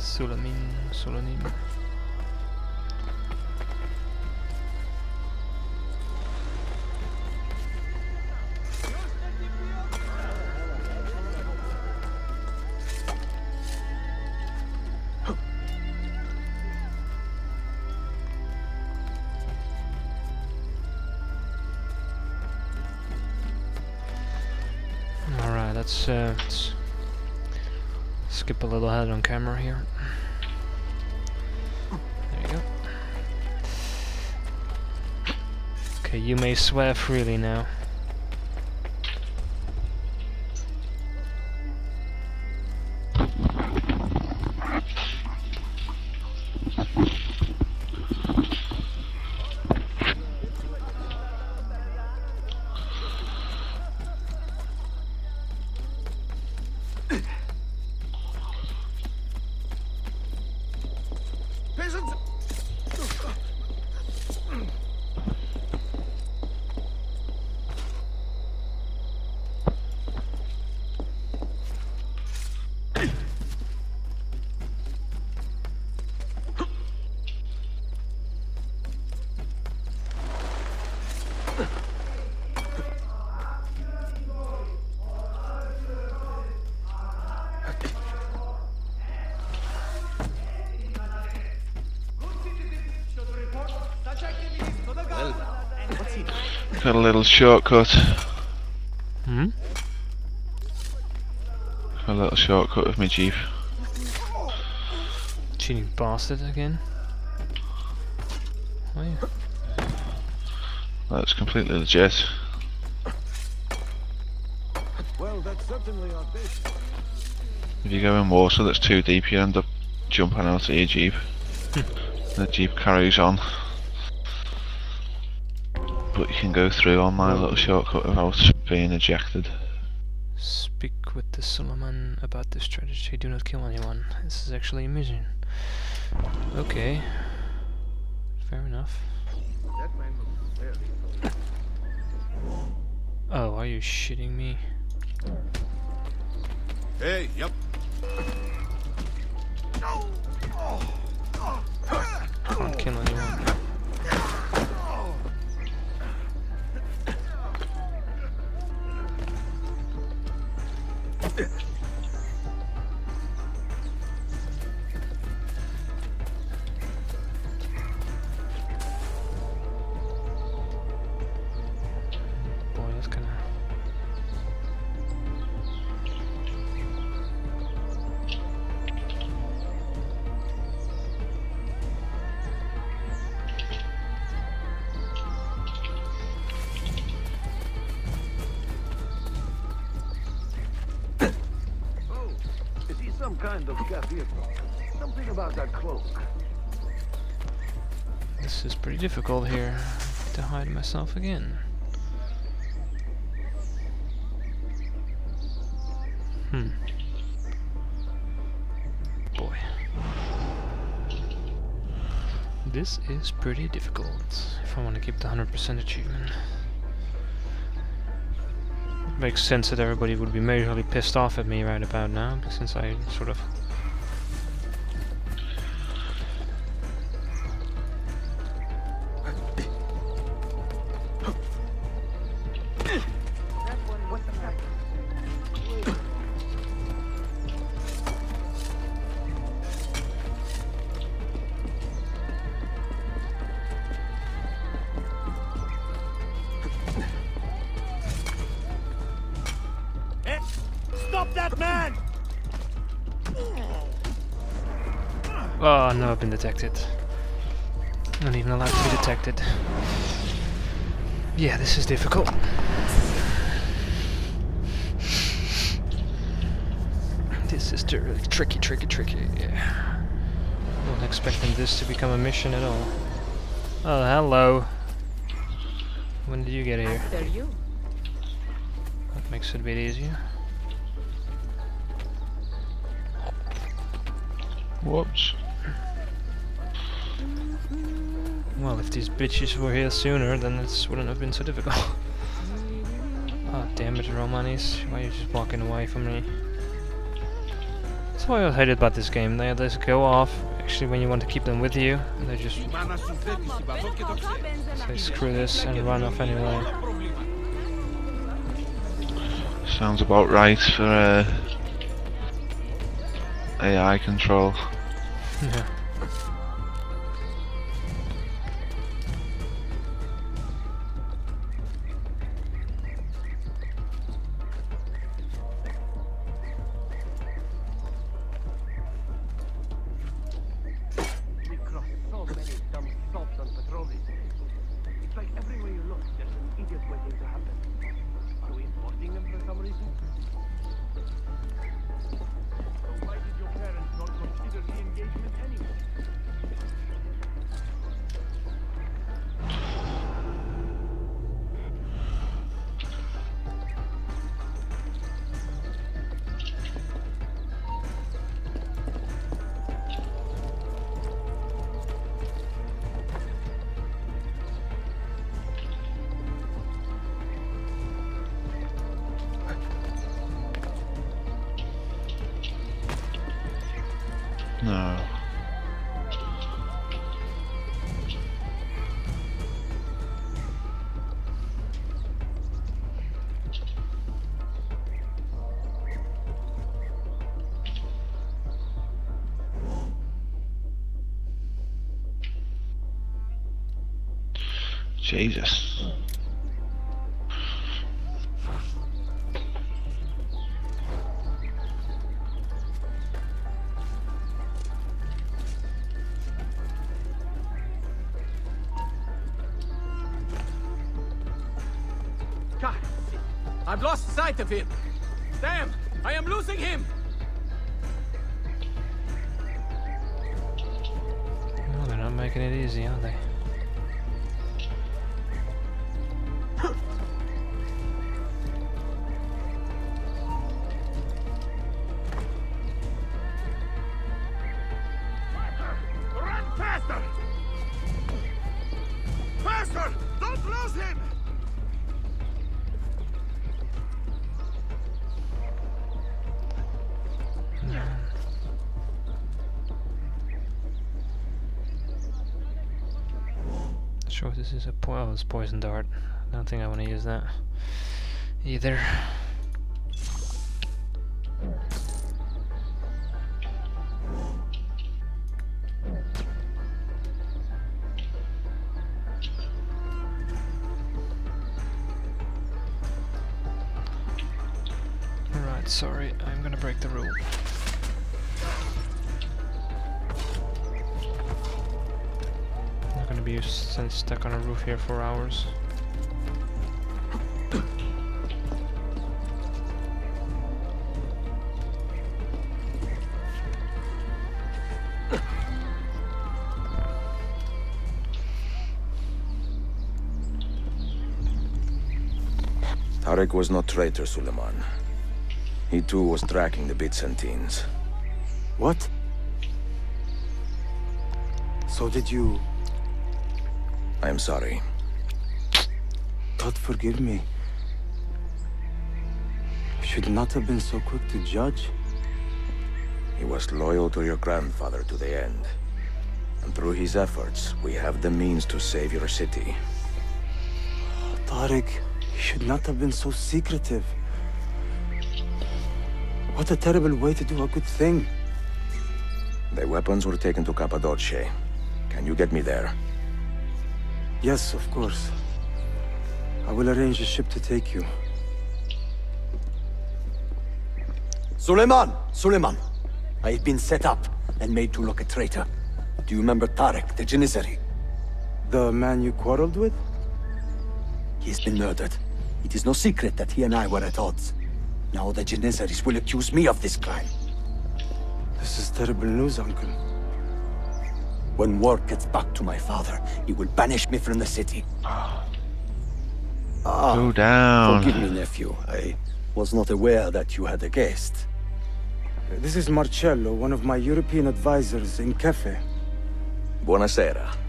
Sulieman. Alright, let's skip a little ahead on camera here. There you go. Okay, you may swear freely now. Got a little shortcut. Hmm? A little shortcut of my Jeep. Cheating bastard again. Oh yeah. That's completely legit. Well, that's certainly our best. If you go in water that's too deep, you end up jumping out of your Jeep. The Jeep carries on. But you can go through on my little shortcut without being ejected. Speak with the Sulieman about the strategy. Do not kill anyone. This is actually a mission. Okay. Fair enough. That man looks very Oh, are you shitting me? Hey, yep. Can't kill anyone. Boy, that's kinda... Is he some kind of Kafir? Something about that cloak. This is pretty difficult here to hide myself again. Boy. This is pretty difficult if I want to keep the 100% achievement. It makes sense that everybody would be majorly pissed off at me right about now, since I sort of... Stop that man! Oh no, I've been detected. Not even allowed to be detected. Yeah, this is difficult. This is tricky. Yeah. Wasn't expecting this to become a mission at all. Oh, hello. When did you get here? After you. That makes it a bit easier. Whoops. Well, if these bitches were here sooner, then this wouldn't have been so difficult. Oh, damn it, Romanis. Why are you just walking away from me? That's what I hated about this game. They just go off, actually, when you want to keep them with you, and they just say screw this and run off anyway. Sounds about right for AI control. Yeah. We cross so many dumb stops on patrol these days. It's like everywhere you look, there's an idiot waiting to happen. Are we importing them for some reason? So why did your parents not consider the engagement anyway? No. Jesus. God, I've lost sight of him. Damn, I am losing him. Well, they're not making it easy, are they? Run faster! Faster! Don't lose him! Sure, this is a oh, it's poison dart. I don't think I want to use that either. Alright, sorry, I'm gonna break the rule. Not gonna be stuck on a roof here for hours. Tarek was not traitor, Sulieman. He too was tracking the Byzantines. What? So did you... I am sorry. God forgive me. You should not have been so quick to judge. He was loyal to your grandfather to the end. And through his efforts, we have the means to save your city. Tarek, you should not have been so secretive. What a terrible way to do a good thing. The weapons were taken to Cappadocia. Can you get me there? Yes, of course. I will arrange a ship to take you. Sulieman! Sulieman! I have been set up and made to look a traitor. Do you remember Tarek, the Janissary? The man you quarreled with? He has been murdered. It is no secret that he and I were at odds. Now the Janissaries will accuse me of this crime. This is terrible news, Uncle. When word gets back to my father, he will banish me from the city. Go down. Forgive me, nephew. I was not aware that you had a guest. This is Marcello, one of my European advisors in Cafe. Buonasera.